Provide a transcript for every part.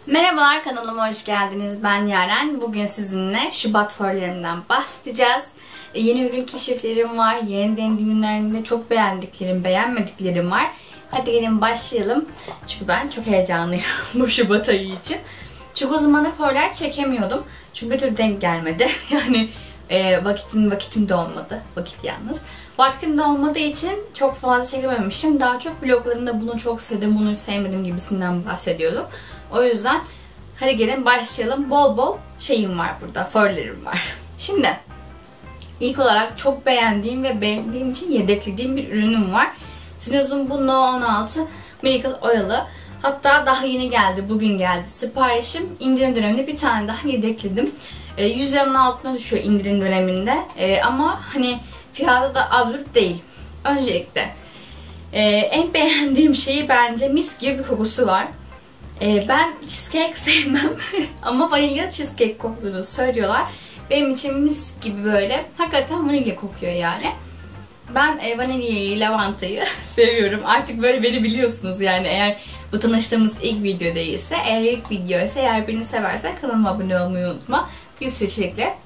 Merhabalar, kanalıma hoş geldiniz. Ben Yaren. Bugün sizinle Şubat forlarımdan bahsedeceğiz. Yeni ürün keşiflerim var. Yeni denediğim ürünlerinde çok beğendiklerim, beğenmediklerim var. Hadi gelin başlayalım. Çünkü ben çok heyecanlıyım bu Şubat ayı için. Çünkü o zamanlar forlar çekemiyordum. Çünkü bir türlü denk gelmedi. Yani vakitim de olmadı. Vakit yalnız. Vaktim de olmadığı için çok fazla çekememiştim. Daha çok vloglarımda bunu çok sevdim, bunu sevmedim gibisinden bahsediyordum. O yüzden hadi gelin başlayalım. Bol bol şeyim var burada. Forlarım var. Şimdi ilk olarak çok beğendiğim ve beğendiğim için yedeklediğim bir ürünüm var. Sinoz'un bu No 16 Miracle Oil'ı. Hatta daha yeni geldi. Bugün geldi siparişim. İndirim döneminde bir tane daha yedekledim. 100 liranın altına düşüyor indirim döneminde. Ama hani fiyatı da absürt değil. Öncelikle en beğendiğim şeyi bence mis gibi bir kokusu var. Ben cheesecake sevmem ama vanilya cheesecake koktuğunu söylüyorlar. Benim için mis gibi böyle. Hakikaten vanilya kokuyor yani. Ben vanilyayı, lavantayı seviyorum. Artık böyle beni biliyorsunuz yani eğer bu tanıştığımız ilk video değilse, eğer ilk video ise, eğer beni seversen kanalıma abone olmayı unutma. Bir sürü içerikle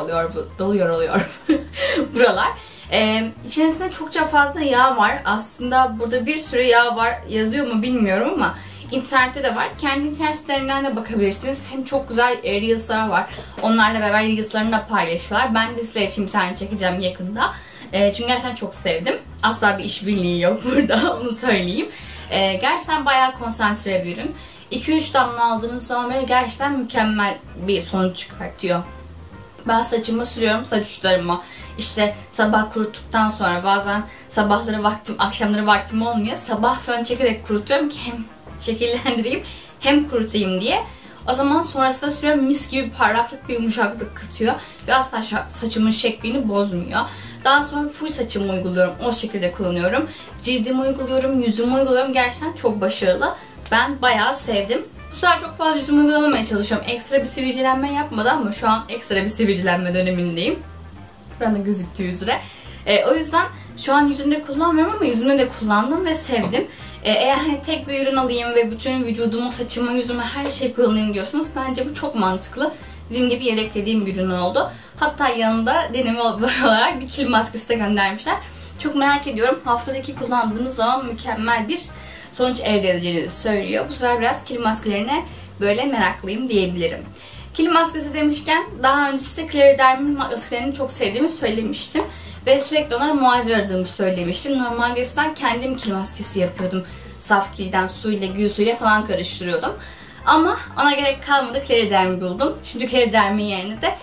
doluyor oluyor buralar. İçerisinde çokça fazla yağ var. Aslında burada bir sürü yağ var. Yazıyor mu bilmiyorum ama İnternette de var. Kendi internet sitelerinden de bakabilirsiniz. Hem çok güzel Reels'lar var. Onlarla beraber Reels'larını da paylaşıyorlar. Ben de sizler için bir tane çekeceğim yakında. Çünkü gerçekten çok sevdim. Asla bir işbirliği yok burada. Onu söyleyeyim. Gerçekten bayağı konsantre bir ürün. 2-3 damla aldığınız zaman böyle gerçekten mükemmel bir sonuç çıkartıyor. Ben saçımı sürüyorum, saç uçlarıma. İşte sabah kuruttuktan sonra bazen sabahları vaktim, akşamları vaktim olmuyor. Sabah fön çekerek kurutuyorum ki hem şekillendireyim hem kurutayım diye. O zaman sonrasında sürüyorum, mis gibi parlaklık ve yumuşaklık katıyor. Ve asla saçımın şeklini bozmuyor. Daha sonra full saçımı uyguluyorum. O şekilde kullanıyorum. Cildimi uyguluyorum, yüzümü uyguluyorum. Gerçekten çok başarılı. Ben bayağı sevdim. Bu sefer çok fazla yüzümü uygulamamaya çalışıyorum. Ekstra bir sivilcelenme yapmadı ama şu an ekstra bir sivilcelenme dönemindeyim. Burada gözüktüğü üzere. O yüzden şu an yüzümde kullanmıyorum ama yüzümde de kullandım ve sevdim. Eğer hani tek bir ürün alayım ve bütün vücudumu, saçımı, yüzümü her şey kullanayım diyorsanız bence bu çok mantıklı. Dediğim gibi yedeklediğim bir ürün oldu. Hatta yanında deneme olarak bir kil maskesi de göndermişler. Çok merak ediyorum. Haftadaki kullandığınız zaman mükemmel bir sonuç elde edeceğinizi söylüyor. Bu sefer biraz kil maskelerine böyle meraklıyım diyebilirim. Kil maskesi demişken daha önce size Clariderm'in maskelerini çok sevdiğimi söylemiştim. Ve sürekli onlara muadil aradığımı söylemiştim. Normalde eskiden kendim kil maskesi yapıyordum. Saf kilden suyla, gül suyla falan karıştırıyordum. Ama ona gerek kalmadı. Clariderm'i buldum. Şimdi Clariderm'in yerine de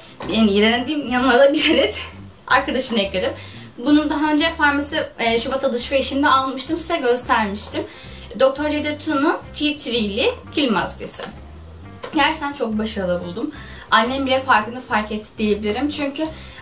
yanına da bir adet arkadaşını ekledim. Bunu daha önce farmasi Şubat alışverişimde almıştım. Size göstermiştim. Dr. Cedetto'nun Tea Tree'li kil maskesi. Gerçekten çok başarılı buldum. Annem bile farkını fark etti diyebilirim. Çünkü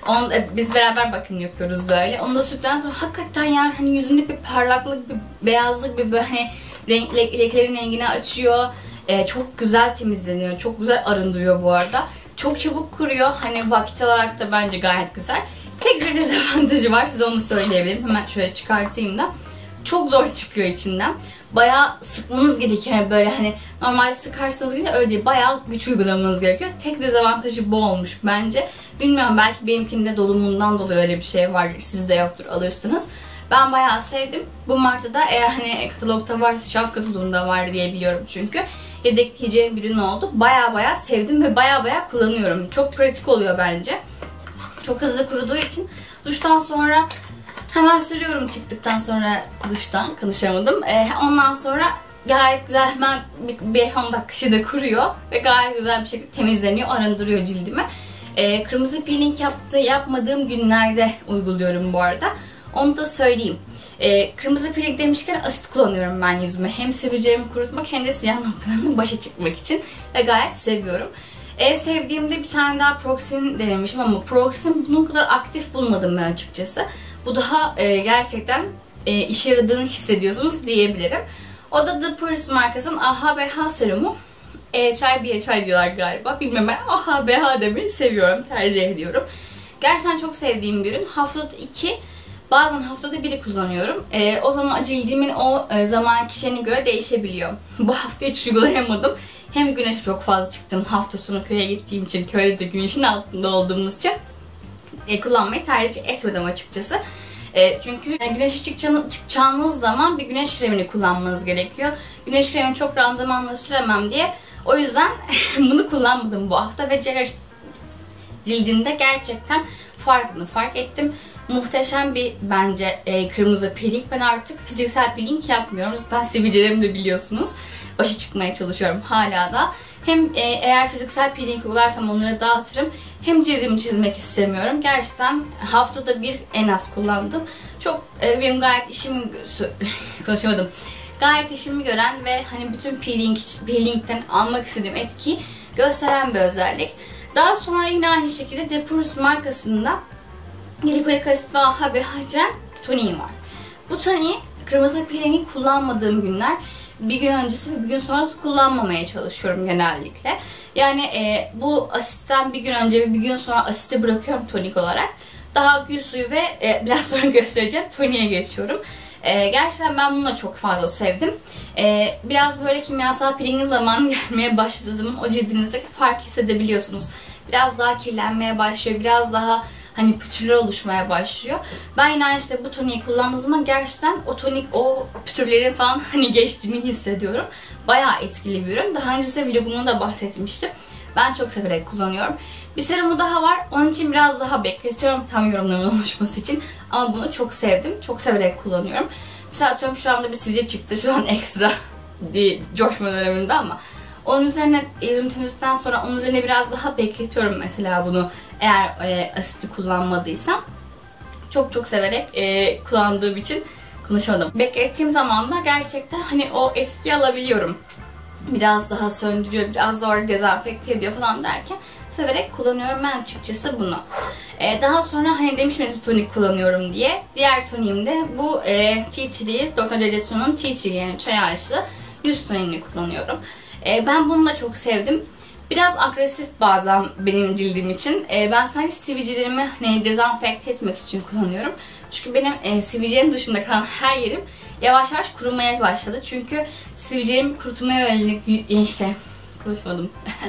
biz beraber bakım yapıyoruz böyle. Onu da sürdükten sonra hakikaten yani hani yüzünde bir parlaklık, bir beyazlık, bir böyle hani lekelerin rengini açıyor. Çok güzel temizleniyor. Çok güzel arındırıyor bu arada. Çok çabuk kuruyor. Hani vakit olarak da bence gayet güzel. Tek bir dezavantajı var. Size onu söyleyebilirim. Hemen şöyle çıkartayım da. Çok zor çıkıyor içinden. Bayağı sıkmanız gerekiyor. Yani böyle hani normalde sıkarsanız bile öyle değil. Bayağı güç uygulamanız gerekiyor. Tek dezavantajı bu olmuş bence. Bilmiyorum, belki benimkinde dolumundan dolayı öyle bir şey var. Sizde yoktur, alırsınız. Ben bayağı sevdim. Bu martıda eğer hani katalogda var, şans katalogunda var diye biliyorum çünkü. Yedekleyeceğim bir ürün oldu. Bayağı sevdim ve bayağı kullanıyorum. Çok pratik oluyor bence. Çok hızlı kuruduğu için duştan sonra hemen sürüyorum, çıktıktan sonra duştan, konuşamadım. Ondan sonra gayet güzel hemen bir 10 dakika içinde kuruyor ve gayet güzel bir şekilde temizleniyor, arındırıyor cildimi. Kırmızı peeling yapmadığım günlerde uyguluyorum bu arada. Onu da söyleyeyim. Kırmızı peeling demişken asit kullanıyorum ben yüzüme. Hem sivilcelerimi kurutmak hem de siyah noktalarımla başa çıkmak için ve gayet seviyorum. Sevdiğimde bir tane daha Proxin denemişim ama Proxin bunun kadar aktif bulmadım ben açıkçası. Bu daha gerçekten işe yaradığını hissediyorsunuz diyebilirim. O da The Purse markasının AHA BH serumu. Çay bir çay diyorlar galiba. Bilmiyorum, ben AHA BH demeyi seviyorum, tercih ediyorum. Gerçekten çok sevdiğim bir ürün. Haftada 2, Bazen haftada biri kullanıyorum. O zaman cildimin o zamanki şeyine göre değişebiliyor. Bu hafta hiç uygulayamadım. Hem güneşe çok fazla çıktım. Hafta sonu köye gittiğim için, köyde de güneşin altında olduğumuz için kullanmayı tercih etmedim açıkçası. Çünkü güneşe çıkacağınız zaman bir güneş kremini kullanmanız gerekiyor. Güneş kremini çok randımanla süremem diye. O yüzden bunu kullanmadım bu hafta ve cildimde gerçekten farkını fark ettim. Muhteşem bir bence kırmızı peeling. Ben artık fiziksel peeling yapmıyorum. Zaten sivilcelerimi de biliyorsunuz. Başa çıkmaya çalışıyorum hala da. Hem eğer fiziksel peeling uygularsam onları dağıtırım. Hem cildimi çizmek istemiyorum. Gerçekten haftada bir en az kullandım. Çok benim gayet işimi konuşamadım. Gayet işimi gören ve hani bütün peelingten almak istediğim etkiyi gösteren bir özellik. Daha sonra yine aynı şekilde Depurus markasında glikolik asit ve AHA ve hacen toniği var. Bu toniği kırmızı peelingi kullanmadığım günler bir gün öncesi ve bir gün sonrası kullanmamaya çalışıyorum genellikle. Yani bu asitten bir gün önce ve bir gün sonra asiti bırakıyorum tonik olarak. Daha gül suyu ve biraz sonra göstereceğim toniğe geçiyorum. Gerçekten ben bunu da çok fazla sevdim. Biraz böyle kimyasal peelingin zamanı gelmeye başladığı zaman o cildinizdeki fark hissedebiliyorsunuz. Biraz daha kirlenmeye başlıyor, biraz daha hani pütürler oluşmaya başlıyor. Ben yine işte bu toniği kullandığım zaman gerçekten o tonik, o pütürlerin falan hani geçtiğini hissediyorum. Bayağı etkili bir ürün. Daha önce size vlogumda da bahsetmiştim. Ben çok severek kullanıyorum. Bir serumu daha var. Onun için biraz daha bekletiyorum tam yorumlarımın oluşması için. Ama bunu çok sevdim. Çok severek kullanıyorum. Mesela atıyorum şu anda bir sivilce çıktı. Şu an ekstra bir coşma döneminde ama onun üzerine yüzümü temizledikten sonra onun üzerine biraz daha bekletiyorum mesela bunu. Eğer asiti kullanmadıysam. Çok çok severek kullandığım için konuşamadım. Beklettiğim zaman da gerçekten hani o etkiyi alabiliyorum. Biraz daha söndürüyor, biraz daha dezenfekte ediyor falan derken severek kullanıyorum ben açıkçası bunu. Daha sonra hani demiştim tonik kullanıyorum diye. Diğer toniğim de bu Tea Tree, Dr. Dedetron'un Tea Tree yani çay ağaçlı yüz toniğini kullanıyorum. Ben bunu da çok sevdim. Biraz agresif bazen benim cildim için. Ben sadece sivilcelerimi hani dezenfekte etmek için kullanıyorum. Çünkü benim sivilcelerim dışında kalan her yerim yavaş yavaş kurumaya başladı. Çünkü sivilcelerimi kurutmaya yönelik işte konuşmadım.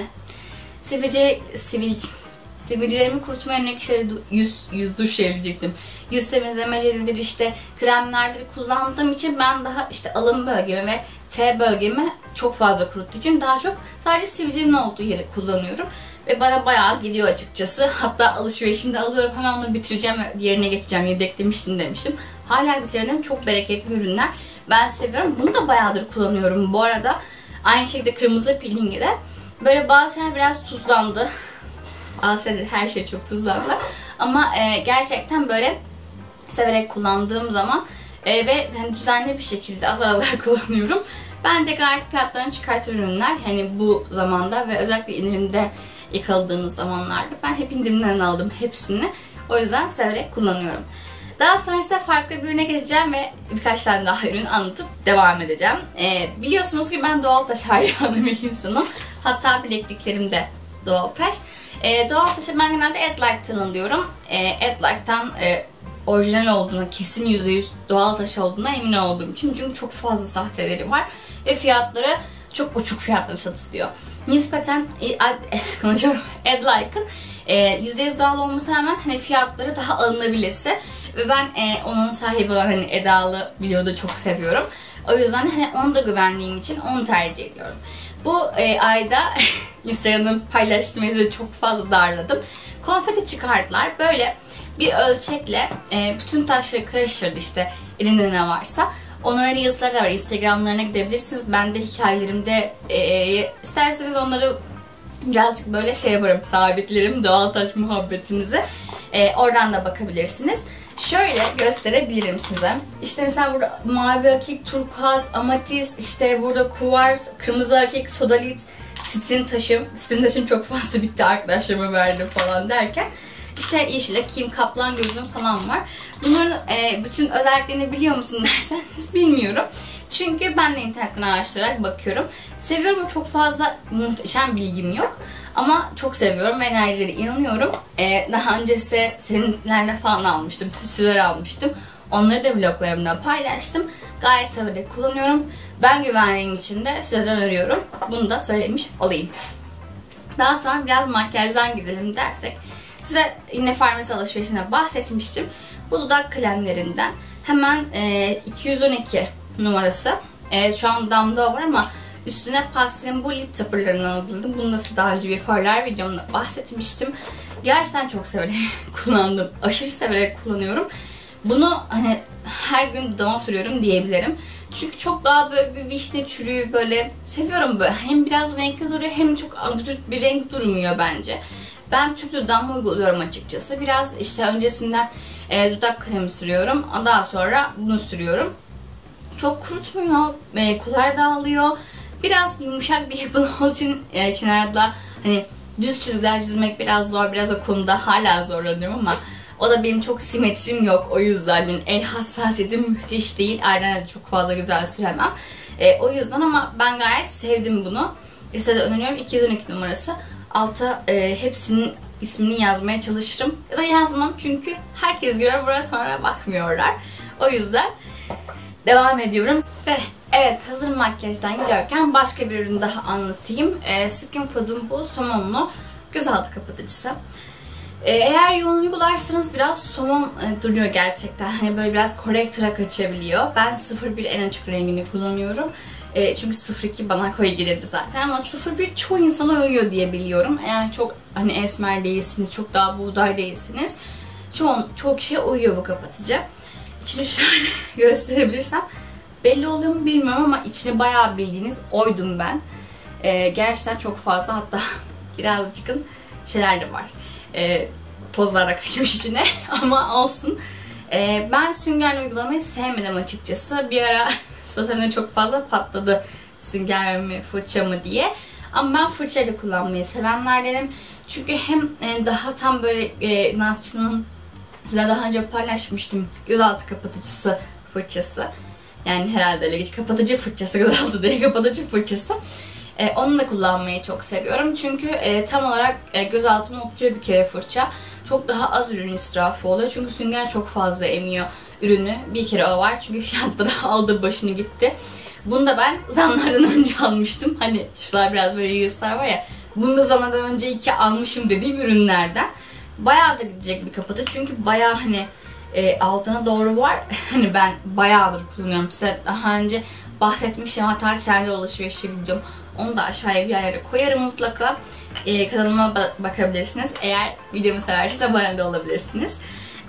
Sivilcelerimi kurutmaya yönelik işte yüz duş diyecektim. Yüz temizleme jelidir işte kremlerdir kullandığım için ben daha işte alın bölgemi ve T bölgemi çok fazla kuruttuğu için daha çok sadece sivilcenin olduğu yeri kullanıyorum. Ve bana bayağı gidiyor açıkçası. Hatta alışverişimde alıyorum hemen onu bitireceğim ve diğerine geçeceğim. Yedeklemiştim demiştim. Hala bitirdim. Çok bereketli ürünler. Ben seviyorum. Bunu da bayağıdır kullanıyorum bu arada. Aynı şekilde kırmızı peelingi de. Böyle bazı şeyler biraz tuzlandı. Bazı şeyler, her şey çok tuzlandı. Ama gerçekten böyle severek kullandığım zaman ve yani düzenli bir şekilde az aralar kullanıyorum. Bence gayet fiyatlarını çıkartır ürünler. Yani bu zamanda ve özellikle indirimde yakaladığınız zamanlarda ben hep indirimden aldım hepsini. O yüzden severek kullanıyorum. Daha sonra size farklı bir ürüne geçeceğim ve birkaç tane daha ürün anlatıp devam edeceğim. Biliyorsunuz ki ben doğal taş hayranı bir insanım. Hatta bilekliklerim de doğal taş. Doğal taşı ben genelde Adlike'tan alıyorum. Adlike'tan orijinal olduğuna, kesin %100 doğal taş olduğuna emin olduğum için. Çünkü çok fazla sahteleri var. Ve fiyatları çok uçuk fiyatları satılıyor. Nispeten konuşalım Adlike'ın %100 doğal olmasına rağmen hani fiyatları daha alınabilesi. Ve ben onun sahibi olan hani Eda'lı videoda çok seviyorum. O yüzden hani onu da güvendiğim için onu tercih ediyorum. Bu ayda Instagram'ın paylaştığımı çok fazla darladım. Konfeti çıkardılar. Böyle bir ölçekle bütün taşları karıştırdı işte elinde ne varsa. Onların reels'ları var. Instagram'larına gidebilirsiniz. Ben de hikayelerimde isterseniz onları birazcık böyle şey yaparım. Sabitlerim doğal taş muhabbetimizi. Oradan da bakabilirsiniz. Şöyle gösterebilirim size. İşte mesela burada mavi akik, turkuaz, amatist, işte burada kuvars, kırmızı akik, sodalit, sitrin taşım. Sitrin taşım çok fazla bitti, arkadaşlarıma verdim falan derken. İşte yeşil kim kaplan gözüm falan var. Bunların bütün özelliklerini biliyor musun derseniz bilmiyorum. Çünkü ben de internetten araştırarak bakıyorum. Seviyorum, çok fazla muhteşem bilgim yok. Ama çok seviyorum ve enerjileri inanıyorum. Daha öncesi serinliklerde falan almıştım. Tütsüler almıştım. Onları da vloglarımda paylaştım. Gayet severek kullanıyorum. Ben güvendiğim için de sizden öneriyorum. Bunu da söylemiş olayım. Daha sonra biraz makyajdan gidelim dersek. Size yine farmasi alışverişine bahsetmiştim. Bu dudak kremlerinden. Hemen 212 numarası. Şu an damda var ama üstüne pastelin bu lip topperlarından aldım. Bunu da size daha önce bir farlar videomda bahsetmiştim. Gerçekten çok severek kullandım. Aşırı severek kullanıyorum. Bunu hani her gün dudağıma sürüyorum diyebilirim. Çünkü çok daha böyle bir vişne çürüğü böyle seviyorum böyle. Hem biraz renkli duruyor hem çok absürt bir renk durmuyor bence. Ben tüm dudağıma uyguluyorum açıkçası. Biraz işte öncesinden dudak kremi sürüyorum. Daha sonra bunu sürüyorum. Çok kurutmuyor. Kolay dağılıyor. Biraz yumuşak bir yapılı olduğu için kenarda hani düz çizgiler çizmek biraz zor. Biraz o konuda hala zorlanıyorum ama o da benim çok simetrim yok. O yüzden yani el hassasiyetim müthiş değil. Aynen çok fazla güzel süremem. O yüzden ama ben gayet sevdim bunu. Size de öneriyorum. 212 numarası. Alta hepsinin ismini yazmaya çalışırım. Ya da yazmam çünkü herkes girer buraya sonra bakmıyorlar. O yüzden devam ediyorum. Ve evet, hazır makyajdan gidiyorken başka bir ürün daha anlatayım. Skin Food'un bu somonlu gözaltı kapatıcısı. Eğer yoğun uygularsanız biraz somon duruyor gerçekten. Hani böyle biraz korektöre kaçabiliyor. Ben 01 en açık rengini kullanıyorum. Çünkü 02 bana koyu gelirdi zaten ama 01 çoğu insana uyuyor diye biliyorum. Eğer çok hani esmer değilsiniz, çok daha buğday değilsiniz, çoğu kişiye uyuyor bu kapatıcı. İçini şöyle gösterebilirsem belli oluyor mu bilmiyorum ama içini bayağı bildiğiniz oydum ben. Gerçekten çok fazla, hatta birazcık şeyler de var. Tozlar da kaçmış içine ama olsun. Ben süngerle uygulamayı sevmedim açıkçası. Bir ara sosyal çok fazla patladı sünger mi fırça mı diye. Ama ben fırçayla kullanmayı sevenlerdenim. Çünkü hem daha tam böyle Nazçı'nın size daha önce paylaşmıştım gözaltı kapatıcısı fırçası. Yani herhalde öyle kapatıcı fırçası, gözaltı değil kapatıcı fırçası. Onunla kullanmayı çok seviyorum. Çünkü tam olarak gözaltıma oturuyor bir kere fırça. Çok daha az ürün israfı oluyor. Çünkü sünger çok fazla emiyor ürünü. Bir kere o var. Çünkü fiyatları aldı başını gitti. Bunu da ben zamlardan önce almıştım. Hani şuralar biraz böyle reels'lar var ya. Bunu da zamlardan önce 2 almışım dediğim ürünlerden. Bayağı da gidecek bir kapatı. Çünkü bayağı hani altına doğru var. Hani ben bayağıdır kullanıyorum. Size daha önce bahsetmiştim. Hatta kendi alışverişi videom. Onu da aşağıya bir yerlere koyarım mutlaka. Kanalıma bakabilirsiniz. Eğer videomu seversiniz abone de olabilirsiniz.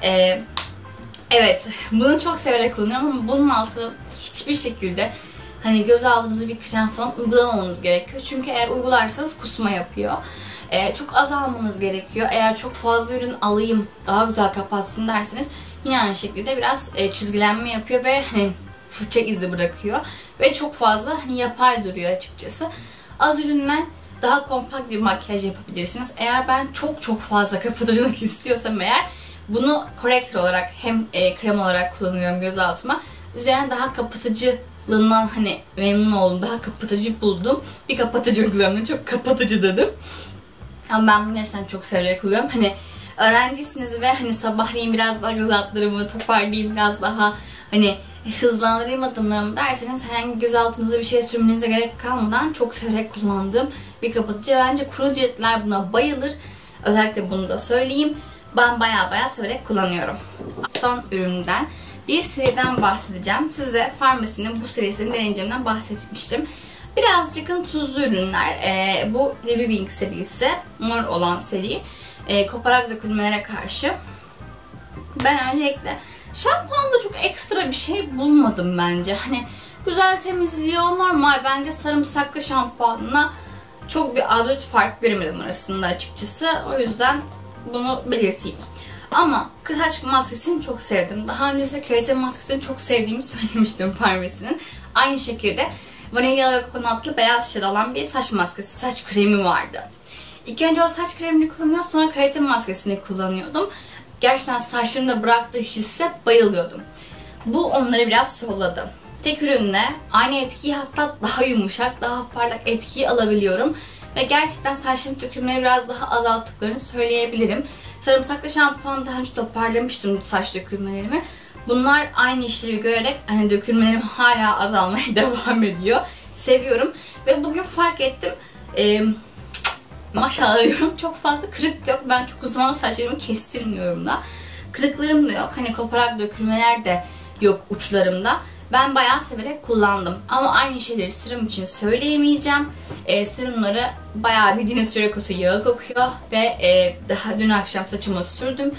Evet, bunu çok severek kullanıyorum ama bunun altına hiçbir şekilde hani göz aldığınızda bir krem falan uygulamamanız gerekiyor. Çünkü eğer uygularsanız kusma yapıyor. Çok az almanız gerekiyor. Eğer çok fazla ürün alayım daha güzel kapatsın derseniz yine aynı şekilde biraz çizgilenme yapıyor ve hani fırça izi bırakıyor. Ve çok fazla hani yapay duruyor açıkçası. Az ürünle daha kompakt bir makyaj yapabilirsiniz. Eğer ben çok fazla kapatıcılık istiyorsam eğer bunu korektör olarak hem krem olarak kullanıyorum gözaltıma. Üzerine daha kapatıcılığından hani memnun oldum. Daha kapatıcı buldum. Bir kapatıcı uyguladım. Çok kapatıcı dedim. Ama ben bunu gerçekten çok severek kullanıyorum. Hani öğrencisiniz ve hani sabahleyin biraz daha göz altlarımı toparlayayım, biraz daha hani hızlandırayım adımlarımı derseniz herhangi göz altınıza bir şey sürmenize gerek kalmadan çok severek kullandığım bir kapatıcı. Bence kuru ciltler buna bayılır. Özellikle bunu da söyleyeyim. Ben bayağı severek kullanıyorum. Son üründen bir seriden bahsedeceğim. Size Farmasi'nin bu serisini deneyeceğimden bahsetmiştim. Birazcık tuzlu ürünler. Bu Reviving serisi. Mor olan seri. Koparak dökülmelere karşı. Ben öncelikle şampuanda çok ekstra bir şey bulmadım bence. Hani güzel temizliyor. Normal bence sarımsaklı şampuanla çok bir adet fark göremedim arasında açıkçası. O yüzden bunu belirteyim. Ama saç maskesini çok sevdim. Daha önce size keratin maskesini çok sevdiğimi söylemiştim Farmasi'nin. Aynı şekilde vanilya ve kokonatlı beyaz şişede olan bir saç maskesi, saç kremi vardı. İlk önce o saç kremini kullanıyor, sonra keratin maskesini kullanıyordum. Gerçekten saçlarımda bıraktığı hisse bayılıyordum. Bu onları biraz solladı. Tek ürünle aynı etkiyi, hatta daha yumuşak, daha parlak etkiyi alabiliyorum. Ve gerçekten saçlarım dökülmeleri biraz daha azalttıklarını söyleyebilirim. Sarımsaklı şampuan daha önce toparlamıştım saç dökülmelerimi. Bunlar aynı işlevi görerek hani dökülmelerim hala azalmaya devam ediyor. Seviyorum. Ve bugün fark ettim. Maşallah diyorum, çok fazla kırık yok. Ben çok uzun saçlarımı kestirmiyorum da. Kırıklarım da yok. Hani koparak dökülmeler de yok uçlarımda. Ben bayağı severek kullandım. Ama aynı şeyleri serum için söyleyemeyeceğim. Serumları bayağı bildiğiniz çörek otu yağı kokuyor. Ve daha dün akşam saçıma sürdüm.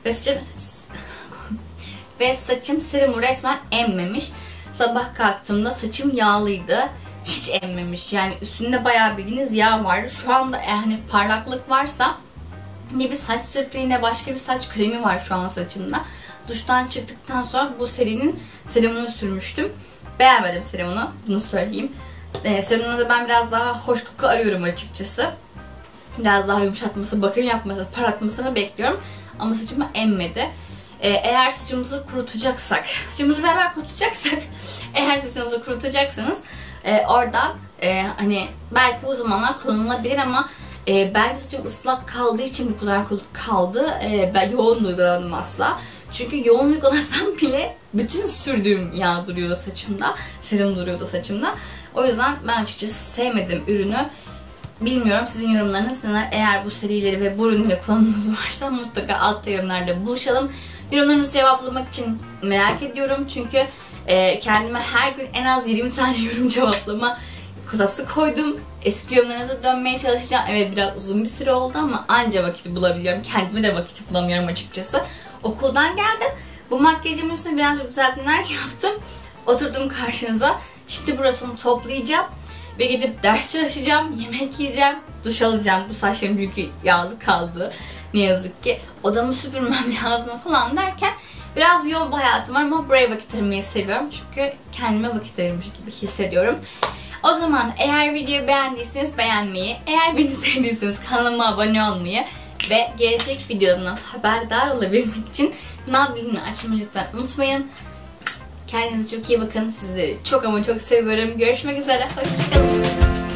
Ve saçım serumu resmen emmemiş. Sabah kalktığımda saçım yağlıydı. Hiç emmemiş. Yani üstünde bayağı bildiğiniz yağ vardı. Şu anda yani parlaklık varsa ne bir saç spreyi ne başka bir saç kremi var şu an saçımda. Duştan çıktıktan sonra bu serinin serumunu sürmüştüm. Beğenmedim serumunu. Bunu söyleyeyim. Serumuna da ben biraz daha hoş koku arıyorum açıkçası. Biraz daha yumuşatması, bakım yapması, parlatmasını bekliyorum. Ama saçıma emmedi. Eğer saçımızı kurutacaksak, saçımızı beraber kurutacaksak, eğer saçınızı kurutacaksanız oradan hani belki o zamanlar kullanılabilir ama bence saçım ıslak kaldığı için bu kadar kaldı. Ben yoğun uygulamadım asla. Çünkü yoğun uygulasam bile bütün sürdüğüm yağ duruyordu saçımda. Serum duruyordu saçımda. O yüzden ben açıkçası sevmedim ürünü. Bilmiyorum sizin yorumlarınız neler. Eğer bu serileri ve bu ürünleri kullanımınız varsa mutlaka altta yorumlarda buluşalım. Yorumlarınızı cevaplamak için merak ediyorum. Çünkü kendime her gün en az 20 tane yorum cevaplama kotası koydum. Eski yorumlarınıza dönmeye çalışacağım. Evet biraz uzun bir süre oldu ama anca vakit bulabiliyorum. Kendime de vakit bulamıyorum açıkçası. Okuldan geldim. Bu makyajımın üstüne birazcık düzeltmeler yaptım. Oturdum karşınıza. Şimdi burasını toplayacağım. Ve gidip ders çalışacağım, yemek yiyeceğim, duş alacağım. Bu saçlarım çünkü yağlı kaldı. Ne yazık ki. Odamı süpürmem lazım falan derken biraz yoğun bir hayatım var ama buraya vakit ayırmayı seviyorum. Çünkü kendime vakit ayırmış gibi hissediyorum. O zaman eğer videoyu beğendiyseniz beğenmeyi, eğer beni sevdiyseniz kanalıma abone olmayı ve gelecek videodan haberdar olabilmek için kanal bildirimini açmayı lütfen unutmayın. Kendinize çok iyi bakın. Sizleri çok ama çok seviyorum. Görüşmek üzere. Hoşçakalın.